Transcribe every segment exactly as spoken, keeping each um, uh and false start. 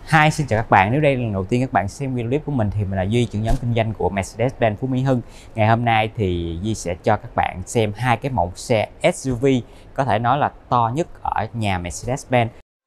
Hi, xin chào các bạn. Nếu đây là lần đầu tiên các bạn xem video clip của mình thì mình là Duy, trưởng nhóm kinh doanh của Mercedes-Benz Phú Mỹ Hưng. Ngày hôm nay thì Duy sẽ cho các bạn xem hai cái mẫu xe ét u vê có thể nói là to nhất ở nhà Mercedes-Benz.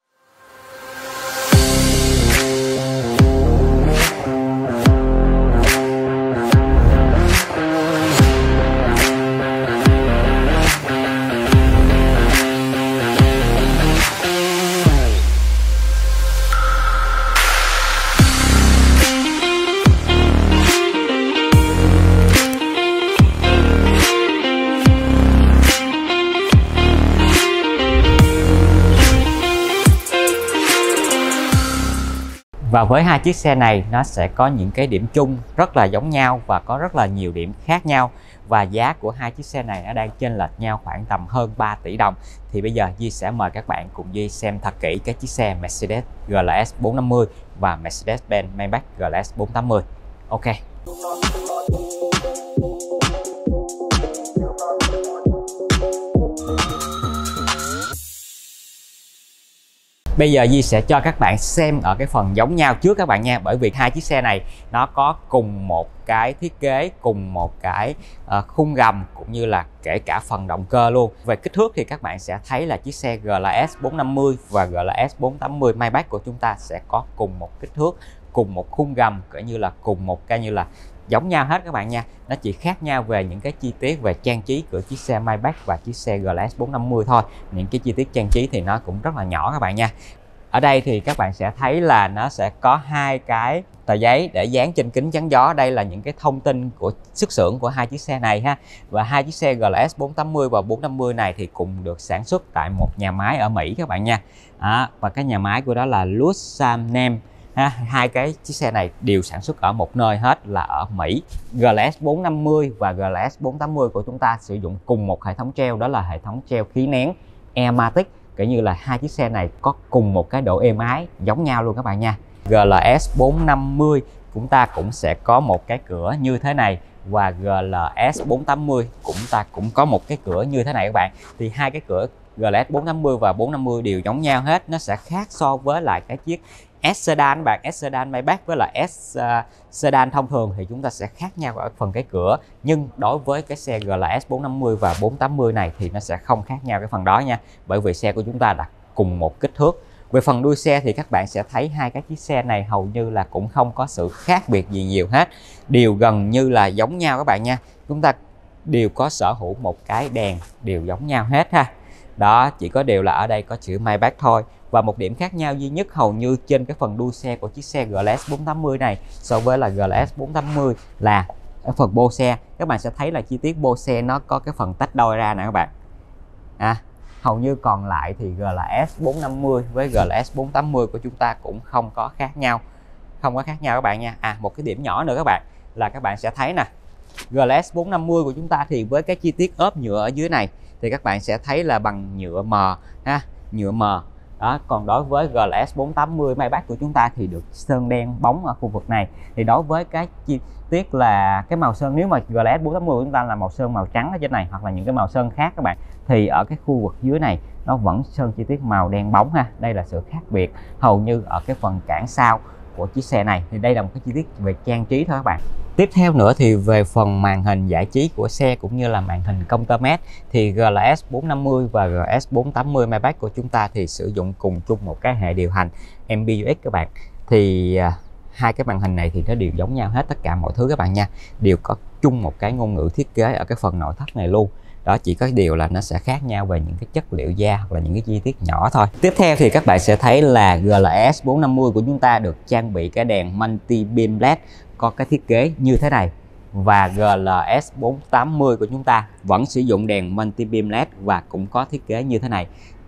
Và với hai chiếc xe này nó sẽ có những cái điểm chung rất là giống nhau và có rất là nhiều điểm khác nhau. Và giá của hai chiếc xe này nó đang chênh lệch nhau khoảng tầm hơn ba tỷ đồng. Thì bây giờ Duy sẽ mời các bạn cùng Duy xem thật kỹ cái chiếc xe Mercedes giê lờ ét bốn năm mươi và Mercedes-Benz Maybach giê lờ ét bốn tám mươi. Ok. Bây giờ Duy sẽ cho các bạn xem ở cái phần giống nhau trước các bạn nha. Bởi vì hai chiếc xe này nó có cùng một cái thiết kế, cùng một cái uh, khung gầm cũng như là kể cả phần động cơ luôn. Về kích thước thì các bạn sẽ thấy là chiếc xe giê lờ ét bốn năm mươi và giê lờ ét bốn tám mươi Maybach của chúng ta sẽ có cùng một kích thước, cùng một khung gầm, kể như là cùng một cái như là giống nhau hết các bạn nha. Nó chỉ khác nhau về những cái chi tiết về trang trí của chiếc xe Maybach và chiếc xe giê lờ ét bốn năm mươi thôi. Những cái chi tiết trang trí thì nó cũng rất là nhỏ các bạn nha. Ở đây thì các bạn sẽ thấy là nó sẽ có hai cái tờ giấy để dán trên kính chắn gió. Đây là những cái thông tin của xuất xưởng của hai chiếc xe này ha. Và hai chiếc xe giê lờ ét bốn tám mươi và bốn năm mươi này thì cùng được sản xuất tại một nhà máy ở Mỹ các bạn nha. À, và cái nhà máy của đó là Lusam. Ha, hai cái chiếc xe này đều sản xuất ở một nơi hết là ở Mỹ. giê lờ ét bốn năm mươi và giê lờ ét bốn tám mươi của chúng ta sử dụng cùng một hệ thống treo, đó là hệ thống treo khí nén Airmatic. Kể như là hai chiếc xe này có cùng một cái độ êm ái giống nhau luôn các bạn nha. giê lờ ét bốn năm mươi chúng ta cũng sẽ có một cái cửa như thế này và giê lờ ét bốn tám mươi cũng ta cũng có một cái cửa như thế này các bạn. Thì hai cái cửa giê lờ ét bốn tám mươi và bốn năm mươi đều giống nhau hết. Nó sẽ khác so với lại cái chiếc S sedan các bạn, S sedan Maybach với lại S uh, sedan thông thường thì chúng ta sẽ khác nhau ở phần cái cửa. Nhưng đối với cái xe giê lờ ét bốn năm mươi và bốn tám mươi này thì nó sẽ không khác nhau cái phần đó nha. Bởi vì xe của chúng ta đặt cùng một kích thước. Về phần đuôi xe thì các bạn sẽ thấy hai cái chiếc xe này hầu như là cũng không có sự khác biệt gì nhiều hết. Đều gần như là giống nhau các bạn nha. Chúng ta đều có sở hữu một cái đèn đều giống nhau hết ha. Đó, chỉ có điều là ở đây có chữ Maybach thôi. Và một điểm khác nhau duy nhất hầu như trên cái phần đuôi xe của chiếc xe giê lờ ét bốn tám mươi này so với là giê lờ ét bốn tám mươi là ở phần bô xe. Các bạn sẽ thấy là chi tiết bô xe nó có cái phần tách đôi ra nè các bạn. À, hầu như còn lại thì giê lờ ét bốn năm mươi với giê lờ ét bốn tám mươi của chúng ta cũng không có khác nhau. Không có khác nhau các bạn nha. À, một cái điểm nhỏ nữa các bạn là các bạn sẽ thấy nè. giê lờ ét bốn năm mươi của chúng ta thì với cái chi tiết ốp nhựa ở dưới này thì các bạn sẽ thấy là bằng nhựa mờ ha, nhựa mờ. Đó, còn đối với giê lờ ét bốn tám mươi Maybach của chúng ta thì được sơn đen bóng ở khu vực này. Thì đối với cái chi tiết là cái màu sơn, nếu mà giê lờ ét bốn tám mươi của chúng ta là màu sơn màu trắng ở trên này hoặc là những cái màu sơn khác các bạn, thì ở cái khu vực dưới này nó vẫn sơn chi tiết màu đen bóng ha. Đây là sự khác biệt hầu như ở cái phần cản sau của chiếc xe này. Thì đây là một cái chi tiết về trang trí thôi các bạn. Tiếp theo nữa thì về phần màn hình giải trí của xe cũng như là màn hình công tơ mét thì giê lờ ét bốn năm mươi và giê lờ ét bốn tám mươi Maybach của chúng ta thì sử dụng cùng chung một cái hệ điều hành em bê u ích các bạn. Thì à, hai cái màn hình này thì nó đều giống nhau hết tất cả mọi thứ các bạn nha. Đều có chung một cái ngôn ngữ thiết kế ở cái phần nội thất này luôn. Đó, chỉ có điều là nó sẽ khác nhau về những cái chất liệu da hoặc là những cái chi tiết nhỏ thôi. Tiếp theo thì các bạn sẽ thấy là giê lờ ét bốn năm mươi của chúng ta được trang bị cái đèn multi beam led có cái thiết kế như thế này. Và giê lờ ét bốn tám mươi của chúng ta vẫn sử dụng đèn multi beam led và cũng có thiết kế như thế này.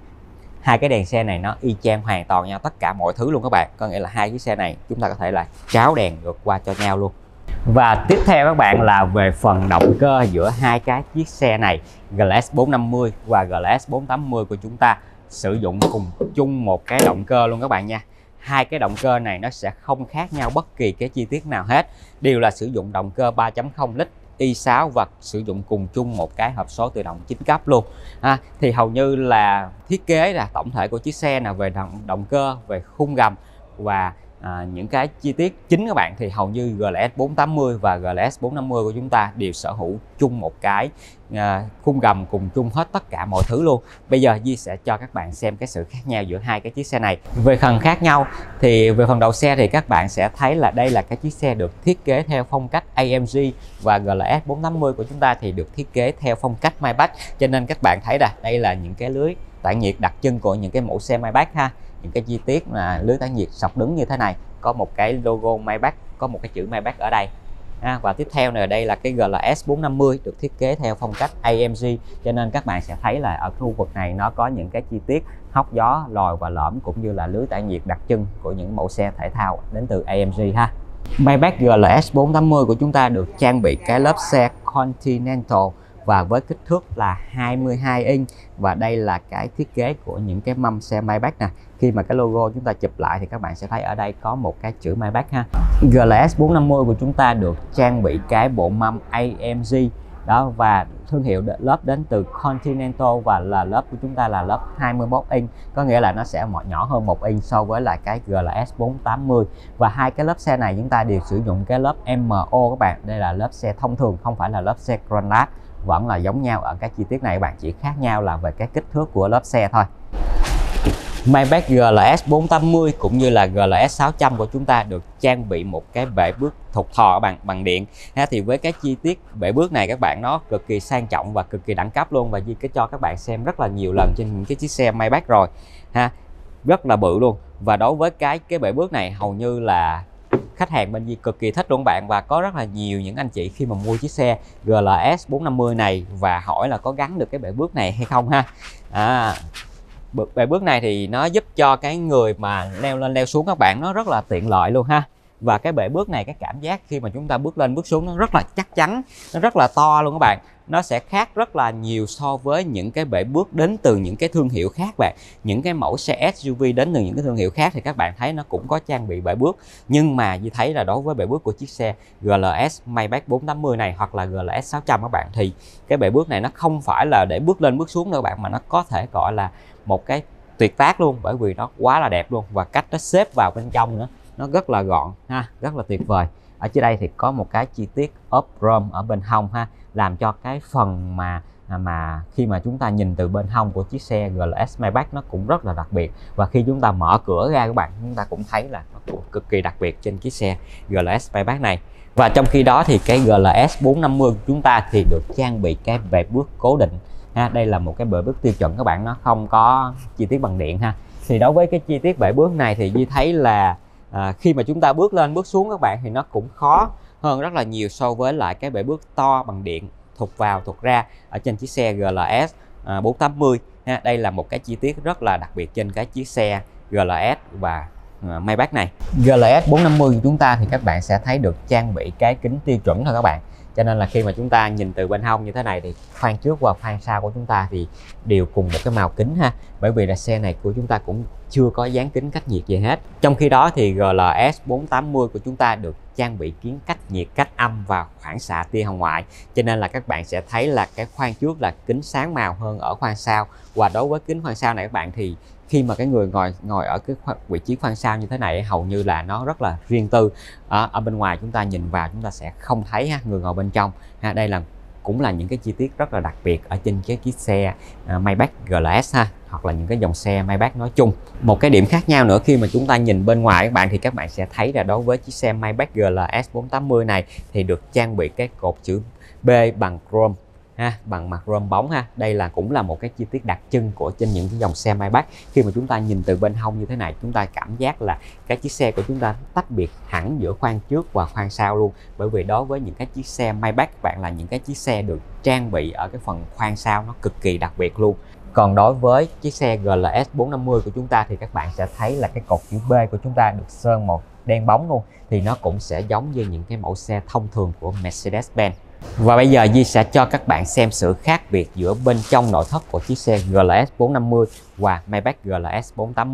Hai cái đèn xe này nó y chang hoàn toàn nhau tất cả mọi thứ luôn các bạn. Có nghĩa là hai chiếc xe này chúng ta có thể là tráo đèn ngược qua cho nhau luôn. Và tiếp theo các bạn là về phần động cơ giữa hai cái chiếc xe này, giê lờ ét bốn năm mươi và giê lờ ét bốn tám mươi của chúng ta sử dụng cùng chung một cái động cơ luôn các bạn nha. Hai cái động cơ này nó sẽ không khác nhau bất kỳ cái chi tiết nào hết, đều là sử dụng động cơ ba chấm không lít i sáu và sử dụng cùng chung một cái hộp số tự động chín cấp luôn. À, thì hầu như là thiết kế là tổng thể của chiếc xe nào về động, động cơ, về khung gầm và À, những cái chi tiết chính các bạn thì hầu như giê lờ S bốn tám mươi và giê lờ S bốn năm mươi của chúng ta đều sở hữu chung một cái à, khung gầm cùng chung hết tất cả mọi thứ luôn. Bây giờ Di sẽ cho các bạn xem cái sự khác nhau giữa hai cái chiếc xe này. Về phần khác nhau thì về phần đầu xe thì các bạn sẽ thấy là đây là cái chiếc xe được thiết kế theo phong cách a em giê, và giê lờ S bốn tám mươi của chúng ta thì được thiết kế theo phong cách Maybach. Cho nên các bạn thấy là đây là những cái lưới tản nhiệt đặc trưng của những cái mẫu xe Maybach ha. Những cái chi tiết là lưới tản nhiệt sọc đứng như thế này, có một cái logo Maybach, có một cái chữ Maybach ở đây. À, và tiếp theo này đây là cái giê lờ S bốn năm mươi được thiết kế theo phong cách a em giê, cho nên các bạn sẽ thấy là ở khu vực này nó có những cái chi tiết hốc gió, lòi và lõm cũng như là lưới tản nhiệt đặc trưng của những mẫu xe thể thao đến từ a em giê ha. Maybach giê lờ S bốn tám mươi của chúng ta được trang bị cái lớp xe Continental và với kích thước là hai mươi hai inch, và đây là cái thiết kế của những cái mâm xe Maybach nè. Khi mà cái logo chúng ta chụp lại thì các bạn sẽ thấy ở đây có một cái chữ Maybach ha. giê lờ S bốn năm mươi của chúng ta được trang bị cái bộ mâm a em giê đó, và thương hiệu lớp đến từ Continental, và là lớp của chúng ta là lớp hai mươi mốt inch, có nghĩa là nó sẽ nhỏ hơn một inch so với lại cái giê lờ S bốn tám mươi. Và hai cái lớp xe này chúng ta đều sử dụng cái lớp em o các bạn. Đây là lớp xe thông thường, không phải là lớp xe Granat, vẫn là giống nhau ở các chi tiết này các bạn, chỉ khác nhau là về cái kích thước của lớp xe thôi. Maybach giê lờ S bốn tám mươi cũng như là giê lờ S sáu trăm của chúng ta được trang bị một cái bệ bước thụt thò bằng bằng điện ha. Thì với cái chi tiết bệ bước này các bạn, nó cực kỳ sang trọng và cực kỳ đẳng cấp luôn, và Di cái cho các bạn xem rất là nhiều lần trên những cái chiếc xe Maybach rồi ha, rất là bự luôn. Và đối với cái cái bệ bước này hầu như là khách hàng bên Di cực kỳ thích luôn các bạn, và có rất là nhiều những anh chị khi mà mua chiếc xe giê lờ S bốn năm mươi này và hỏi là có gắn được cái bệ bước này hay không ha. À, bệ bước này thì nó giúp cho cái người mà leo lên leo xuống các bạn, nó rất là tiện lợi luôn ha. Và cái bệ bước này, cái cảm giác khi mà chúng ta bước lên bước xuống nó rất là chắc chắn, nó rất là to luôn các bạn. Nó sẽ khác rất là nhiều so với những cái bệ bước đến từ những cái thương hiệu khác bạn. Những cái mẫu xe ét u vê đến từ những cái thương hiệu khác thì các bạn thấy nó cũng có trang bị bệ bước, nhưng mà Di thấy là đối với bệ bước của chiếc xe giê lờ S Maybach bốn tám mươi này hoặc là giê lờ S sáu trăm các bạn, thì cái bệ bước này nó không phải là để bước lên bước xuống đâu bạn, mà nó có thể gọi là một cái tuyệt tác luôn, bởi vì nó quá là đẹp luôn, và cách nó xếp vào bên trong nữa nó rất là gọn ha, rất là tuyệt vời. Ở trên đây thì có một cái chi tiết ốp chrome ở bên hông ha, làm cho cái phần mà mà khi mà chúng ta nhìn từ bên hông của chiếc xe giê lờ S Maybach nó cũng rất là đặc biệt. Và khi chúng ta mở cửa ra các bạn, chúng ta cũng thấy là nó cũng cực kỳ đặc biệt trên chiếc xe giê lờ S Maybach này. Và trong khi đó thì cái giê lờ S bốn năm mươi của chúng ta thì được trang bị cái bệ bước cố định ha. Đây là một cái bệ bước tiêu chuẩn các bạn, nó không có chi tiết bằng điện ha. Thì đối với cái chi tiết bệ bước này thì Di thấy là à, khi mà chúng ta bước lên bước xuống các bạn thì nó cũng khó hơn rất là nhiều so với lại cái bệ bước to bằng điện thụt vào thụt ra ở trên chiếc xe giê lờ S à, bốn tám mươi ha. Đây là một cái chi tiết rất là đặc biệt trên cái chiếc xe giê lờ S và à, Maybach này. giê lờ S bốn năm mươi của chúng ta thì các bạn sẽ thấy được trang bị cái kính tiêu chuẩn thôi các bạn. Cho nên là khi mà chúng ta nhìn từ bên hông như thế này thì khoang trước và khoang sau của chúng ta thì đều cùng một cái màu kính ha. Bởi vì là xe này của chúng ta cũng chưa có dán kính cách nhiệt gì hết. Trong khi đó thì giê lờ S bốn tám mươi của chúng ta được trang bị kiến cách nhiệt, cách âm và phản xạ tia hồng ngoại. Cho nên là các bạn sẽ thấy là cái khoang trước là kính sáng màu hơn ở khoang sau. Và đối với kính khoang sau này các bạn, thì khi mà cái người ngồi ngồi ở cái vị trí khoang sau như thế này hầu như là nó rất là riêng tư. Ở, ở bên ngoài chúng ta nhìn vào chúng ta sẽ không thấy ha, người ngồi bên trong ha. Đây là cũng là những cái chi tiết rất là đặc biệt ở trên cái chiếc xe uh, Maybach giê lờ S ha, hoặc là những cái dòng xe Maybach nói chung. Một cái điểm khác nhau nữa khi mà chúng ta nhìn bên ngoài các bạn, thì các bạn sẽ thấy là đối với chiếc xe Maybach giê lờ S bốn tám mươi này thì được trang bị cái cột chữ B bằng chrome ha, bằng mặt chrome bóng ha. Đây là cũng là một cái chi tiết đặc trưng của trên những cái dòng xe Maybach. Khi mà chúng ta nhìn từ bên hông như thế này, chúng ta cảm giác là cái chiếc xe của chúng ta tách biệt hẳn giữa khoang trước và khoang sau luôn. Bởi vì đối với những cái chiếc xe Maybach các bạn, là những cái chiếc xe được trang bị ở cái phần khoang sau nó cực kỳ đặc biệt luôn. Còn đối với chiếc xe giê lờ S bốn năm mươi của chúng ta thì các bạn sẽ thấy là cái cột chữ B của chúng ta được sơn màu đen bóng luôn, thì nó cũng sẽ giống như những cái mẫu xe thông thường của Mercedes-Benz. Và bây giờ Di sẽ cho các bạn xem sự khác biệt giữa bên trong nội thất của chiếc xe giê lờ S bốn năm mươi và Maybach giê lờ S bốn tám mươi.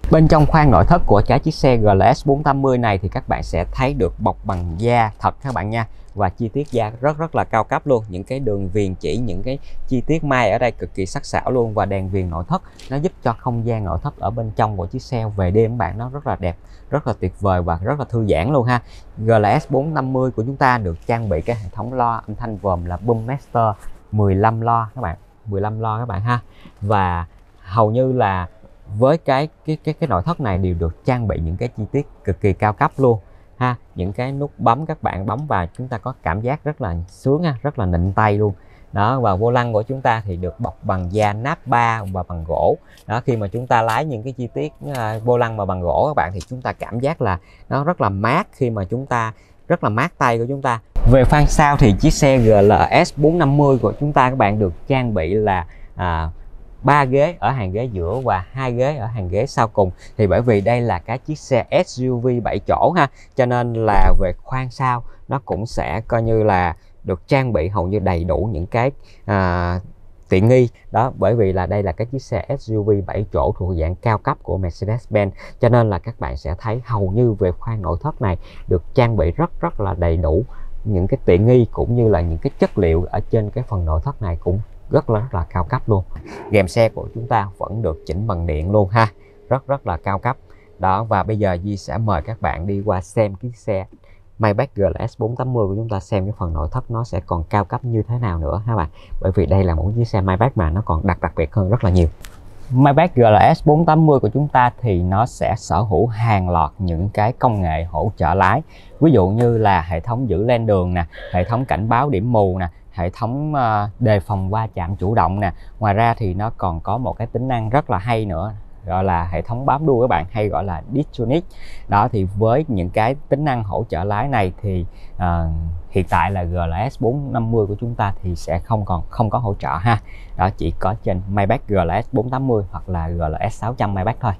Bên trong khoang nội thất của cái chiếc xe G L S bốn tám mươi này thì các bạn sẽ thấy được bọc bằng da thật các bạn nha, và chi tiết da rất rất là cao cấp luôn. Những cái đường viền chỉ, những cái chi tiết may ở đây cực kỳ sắc sảo luôn, và đèn viền nội thất nó giúp cho không gian nội thất ở bên trong của chiếc xe về đêm các bạn nó rất là đẹp, rất là tuyệt vời và rất là thư giãn luôn ha. G L S bốn năm mươi của chúng ta được trang bị cái hệ thống loa âm thanh vòm là Boommaster mười lăm loa các bạn, mười lăm loa các bạn ha. Và hầu như là với cái cái cái cái nội thất này đều được trang bị những cái chi tiết cực kỳ cao cấp luôn ha. Những cái nút bấm các bạn bấm vào chúng ta có cảm giác rất là sướng ha, rất là nịnh tay luôn đó. Và vô lăng của chúng ta thì được bọc bằng da nắp ba và bằng gỗ đó. Khi mà chúng ta lái những cái chi tiết uh, vô lăng mà bằng gỗ các bạn thì chúng ta cảm giác là nó rất là mát, khi mà chúng ta rất là mát tay của chúng ta. Về khoang sau thì chiếc xe G L S bốn năm mươi của chúng ta các bạn được trang bị là à, ba ghế ở hàng ghế giữa và hai ghế ở hàng ghế sau cùng. Thì bởi vì đây là cái chiếc xe S U V bảy chỗ ha, cho nên là về khoang sau nó cũng sẽ coi như là được trang bị hầu như đầy đủ những cái à, tiện nghi đó. Bởi vì là đây là cái chiếc xe S U V bảy chỗ thuộc dạng cao cấp của Mercedes-Benz, cho nên là các bạn sẽ thấy hầu như về khoang nội thất này được trang bị rất rất là đầy đủ những cái tiện nghi, cũng như là những cái chất liệu ở trên cái phần nội thất này cũng rất là, rất là cao cấp luôn. Rèm xe của chúng ta vẫn được chỉnh bằng điện luôn ha, rất rất là cao cấp đó. Và bây giờ Di sẽ mời các bạn đi qua xem cái xe Maybach G L S bốn tám mươi của chúng ta, xem cái phần nội thất nó sẽ còn cao cấp như thế nào nữa ha bạn. Bởi vì đây là một chiếc xe Maybach mà nó còn đặc đặc biệt hơn rất là nhiều. Maybach G L S bốn tám mươi của chúng ta thì nó sẽ sở hữu hàng loạt những cái công nghệ hỗ trợ lái, ví dụ như là hệ thống giữ lên đường nè, hệ thống cảnh báo điểm mù nè, hệ thống đề phòng va chạm chủ động nè. Ngoài ra thì nó còn có một cái tính năng rất là hay nữa, gọi là hệ thống bám đuôi các bạn, hay gọi là Distronic đó. Thì với những cái tính năng hỗ trợ lái này thì uh, hiện tại là G L S bốn năm mươi của chúng ta thì sẽ không còn không có hỗ trợ ha, đó chỉ có trên Maybach G L S bốn tám mươi hoặc là G L S sáu trăm Maybach thôi.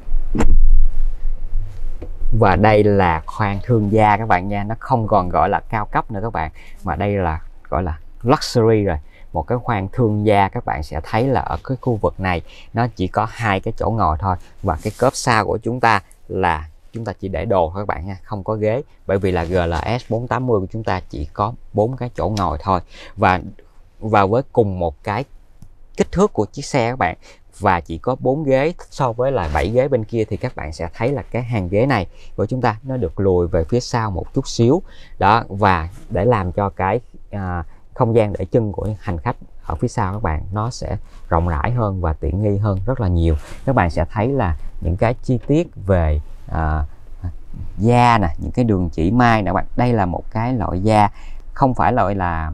Và đây là khoang thương gia các bạn nha, nó không còn gọi là cao cấp nữa các bạn, mà đây là gọi là luxury rồi. Một cái khoang thương gia các bạn sẽ thấy là ở cái khu vực này nó chỉ có hai cái chỗ ngồi thôi, và cái cốp sau của chúng ta là chúng ta chỉ để đồ thôi các bạn nha, không có ghế. Bởi vì là G L S bốn tám mươi của chúng ta chỉ có bốn cái chỗ ngồi thôi, và và với cùng một cái kích thước của chiếc xe các bạn, và chỉ có bốn ghế so với là bảy ghế bên kia, thì các bạn sẽ thấy là cái hàng ghế này của chúng ta nó được lùi về phía sau một chút xíu đó, và để làm cho cái à, không gian để chân của hành khách ở phía sau các bạn nó sẽ rộng rãi hơn và tiện nghi hơn rất là nhiều. Các bạn sẽ thấy là những cái chi tiết về à, da nè, những cái đường chỉ may nè các bạn, đây là một cái loại da không phải loại là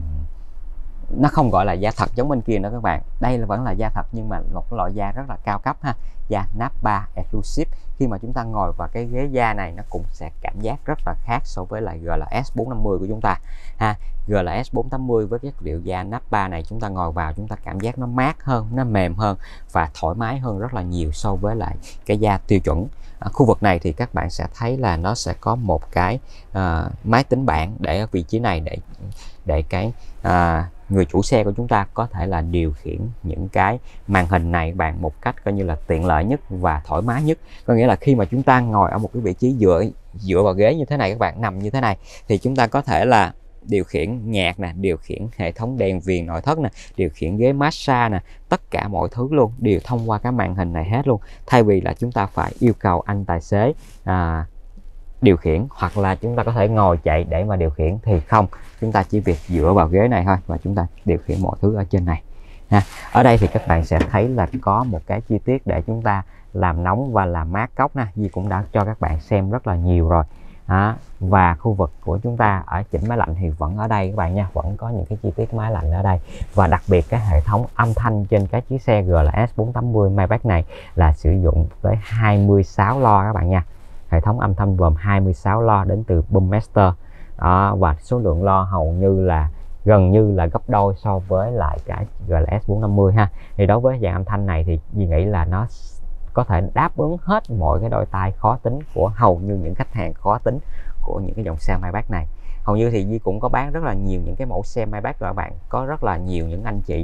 nó không gọi là da thật giống bên kia nữa các bạn, đây là vẫn là da thật nhưng mà một loại da rất là cao cấp ha, da nappa exclusive. Khi mà chúng ta ngồi vào cái ghế da này nó cũng sẽ cảm giác rất là khác so với lại G L S bốn năm mươi của chúng ta ha. G L S bốn tám mươi với chất liệu da nappa này chúng ta ngồi vào chúng ta cảm giác nó mát hơn, nó mềm hơn và thoải mái hơn rất là nhiều so với lại cái da tiêu chuẩn. Ở khu vực này thì các bạn sẽ thấy là nó sẽ có một cái uh, máy tính bảng để ở vị trí này để để cái uh, người chủ xe của chúng ta có thể là điều khiển những cái màn hình này bạn một cách coi như là tiện lợi nhất và thoải mái nhất. Có nghĩa là khi mà chúng ta ngồi ở một cái vị trí dựa dựa vào ghế như thế này, các bạn nằm như thế này, thì chúng ta có thể là điều khiển nhạc nè, điều khiển hệ thống đèn viền nội thất nè, điều khiển ghế massage nè, tất cả mọi thứ luôn đều thông qua cái màn hình này hết luôn, thay vì là chúng ta phải yêu cầu anh tài xế à, điều khiển, hoặc là chúng ta có thể ngồi chạy để mà điều khiển, thì không, chúng ta chỉ việc dựa vào ghế này thôi và chúng ta điều khiển mọi thứ ở trên này ha. Ở đây thì các bạn sẽ thấy là có một cái chi tiết để chúng ta làm nóng và làm mát cốc nè, Di cũng đã cho các bạn xem rất là nhiều rồi đó. Và khu vực của chúng ta ở chỉnh máy lạnh thì vẫn ở đây các bạn nha, vẫn có những cái chi tiết máy lạnh ở đây. Và đặc biệt cái hệ thống âm thanh trên cái chiếc xe G L S bốn tám mươi Maybach này là sử dụng tới hai mươi sáu lo các bạn nha. Hệ thống âm thanh gồm hai mươi sáu lo đến từ Boommaster đó, và số lượng lo hầu như là gần như là gấp đôi so với lại cái G L S bốn năm mươi ha. Thì đối với dạng âm thanh này thì Di nghĩ là nó có thể đáp ứng hết mọi cái đôi tai khó tính của hầu như những khách hàng khó tính của những cái dòng xe Maybach này. Hầu như thì Di cũng có bán rất là nhiều những cái mẫu xe Maybach rồi các bạn, có rất là nhiều những anh chị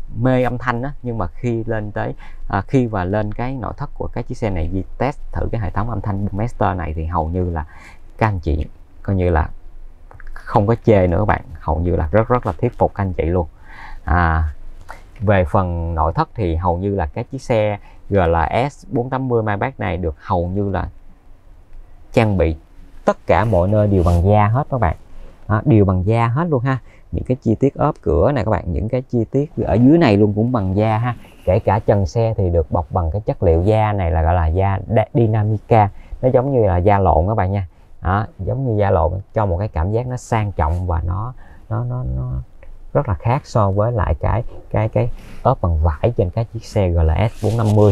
mê âm thanh đó, nhưng mà khi lên tới à, khi và lên cái nội thất của cái chiếc xe này, Di test thử cái hệ thống âm thanh Master này thì hầu như là các anh chị coi như là không có chê nữa các bạn, hầu như là rất rất là thuyết phục các anh chị luôn. À, về phần nội thất thì hầu như là cái chiếc xe giê lờ ét bốn tám mươi Maybach này được hầu như là trang bị tất cả mọi nơi đều bằng da hết các bạn. Đó, đều bằng da hết luôn ha. Những cái chi tiết ốp cửa này các bạn, những cái chi tiết ở dưới này luôn cũng bằng da ha. Kể cả trần xe thì được bọc bằng cái chất liệu da này là gọi là da Dinamica, nó giống như là da lộn các bạn nha. Đó, giống như da lộn, cho một cái cảm giác nó sang trọng và nó nó nó nó rất là khác so với lại cái cái cái ốp bằng vải trên cái chiếc xe giê lờ ét bốn năm mươi.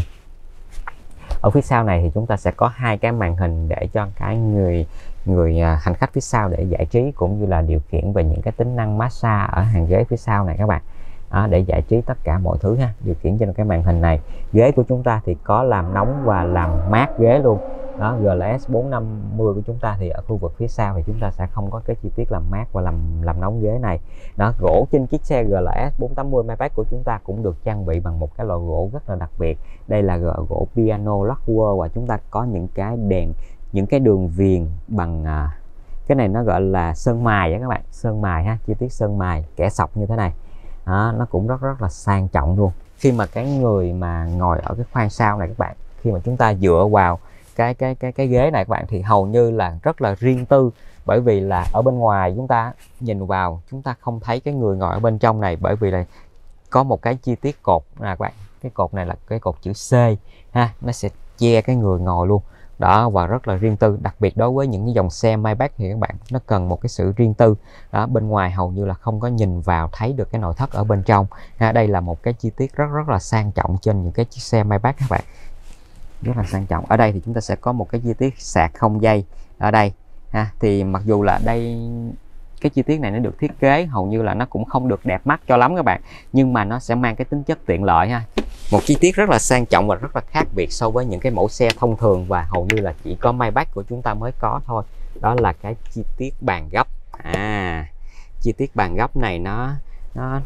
Ở phía sau này thì chúng ta sẽ có hai cái màn hình để cho cái người người hành khách phía sau để giải trí, cũng như là điều khiển về những cái tính năng massage ở hàng ghế phía sau này các bạn. Đó, để giải trí tất cả mọi thứ ha, điều khiển trên cái màn hình này. Ghế của chúng ta thì có làm nóng và làm mát ghế luôn. Đó, giê lờ ét bốn năm mươi của chúng ta thì ở khu vực phía sau thì chúng ta sẽ không có cái chi tiết làm mát và làm làm nóng ghế này. Đó, gỗ trên chiếc xe giê lờ ét bốn tám mươi Maybach của chúng ta cũng được trang bị bằng một cái loại gỗ rất là đặc biệt. Đây là gỗ piano lacquer và chúng ta có những cái đèn, những cái đường viền bằng à, cái này nó gọi là sơn mài á các bạn, sơn mài ha, chi tiết sơn mài kẻ sọc như thế này. Đó, nó cũng rất rất là sang trọng luôn. Khi mà cái người mà ngồi ở cái khoang sau này các bạn, khi mà chúng ta dựa vào cái cái cái cái ghế này các bạn thì hầu như là rất là riêng tư, bởi vì là ở bên ngoài chúng ta nhìn vào chúng ta không thấy cái người ngồi ở bên trong này, bởi vì là có một cái chi tiết cột nè các bạn, cái cột này là cái cột chữ C ha, nó sẽ che cái người ngồi luôn. Đó, và rất là riêng tư, đặc biệt đối với những cái dòng xe Maybach thì các bạn nó cần một cái sự riêng tư. Đó, bên ngoài hầu như là không có nhìn vào thấy được cái nội thất ở bên trong ha. Đây là một cái chi tiết rất rất là sang trọng trên những cái chiếc xe Maybach các bạn, rất là sang trọng. Ở đây thì chúng ta sẽ có một cái chi tiết sạc không dây ở đây ha. Thì mặc dù là đây cái chi tiết này nó được thiết kế hầu như là nó cũng không được đẹp mắt cho lắm các bạn, nhưng mà nó sẽ mang cái tính chất tiện lợi ha. Một chi tiết rất là sang trọng và rất là khác biệt so với những cái mẫu xe thông thường và hầu như là chỉ có Maybach của chúng ta mới có thôi. Đó là cái chi tiết bàn gấp. À, chi tiết bàn gấp này nó nó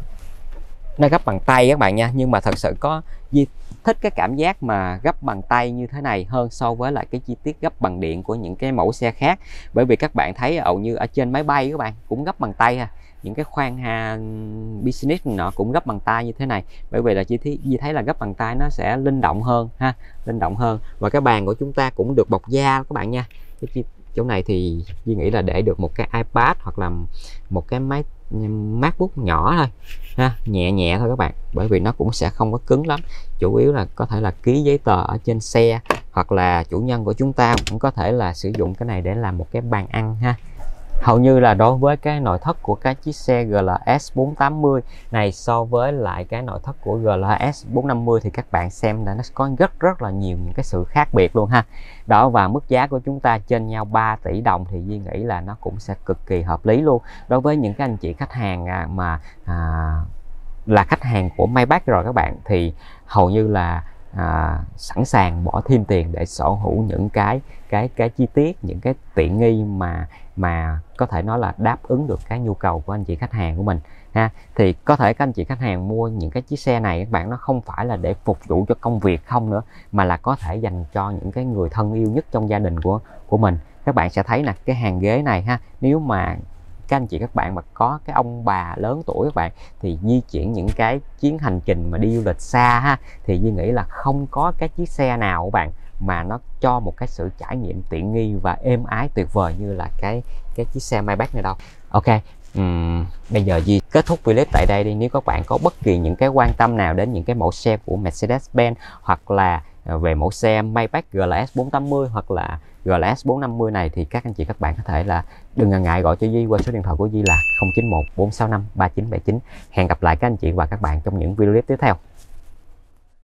nó gấp bằng tay các bạn nha, nhưng mà thật sự có Di thích cái cảm giác mà gấp bằng tay như thế này hơn so với lại cái chi tiết gấp bằng điện của những cái mẫu xe khác. Bởi vì các bạn thấy hầu như ở trên máy bay các bạn cũng gấp bằng tay ha, những cái khoang ha, business nọ cũng gấp bằng tay như thế này, bởi vì là chi tiết Di thấy là gấp bằng tay nó sẽ linh động hơn ha, linh động hơn. Và cái bàn của chúng ta cũng được bọc da các bạn nha. Cái chi chỗ này thì Di nghĩ là để được một cái iPad hoặc là một cái máy MacBook nhỏ thôi ha, nhẹ nhẹ thôi các bạn, bởi vì nó cũng sẽ không có cứng lắm. Chủ yếu là có thể là ký giấy tờ ở trên xe, hoặc là chủ nhân của chúng ta cũng có thể là sử dụng cái này để làm một cái bàn ăn ha. Hầu như là đối với cái nội thất của cái chiếc xe giê lờ ét bốn tám mươi này so với lại cái nội thất của giê lờ ét bốn năm mươi thì các bạn xem là nó có rất rất là nhiều những cái sự khác biệt luôn ha. Đó, và mức giá của chúng ta trên nhau ba tỷ đồng thì Duy nghĩ là nó cũng sẽ cực kỳ hợp lý luôn. Đối với những cái anh chị khách hàng mà à, là khách hàng của Maybach rồi các bạn, thì hầu như là à, sẵn sàng bỏ thêm tiền để sở hữu những cái cái cái chi tiết, những cái tiện nghi mà mà có thể nói là đáp ứng được cái nhu cầu của anh chị khách hàng của mình ha. Thì có thể các anh chị khách hàng mua những cái chiếc xe này các bạn, nó không phải là để phục vụ cho công việc không nữa, mà là có thể dành cho những cái người thân yêu nhất trong gia đình của của mình. Các bạn sẽ thấy là cái hàng ghế này ha, nếu mà các anh chị các bạn mà có cái ông bà lớn tuổi các bạn thì di chuyển những cái chuyến hành trình mà đi du lịch xa ha, thì Duy nghĩ là không có cái chiếc xe nào các bạn mà nó cho một cái sự trải nghiệm tiện nghi và êm ái tuyệt vời như là cái cái chiếc xe Maybach này đâu. Ok, uhm, bây giờ Duy kết thúc clip tại đây đi. Nếu các bạn có bất kỳ những cái quan tâm nào đến những cái mẫu xe của Mercedes-Benz, hoặc là về mẫu xe Maybach giê lờ ét bốn tám mươi hoặc là giê lờ ét bốn năm mươi này, thì các anh chị các bạn có thể là đừng ngần ngại gọi cho Duy qua số điện thoại của Duy là không chín một bốn sáu năm ba chín bảy chín. Hẹn gặp lại các anh chị và các bạn trong những video clip tiếp theo.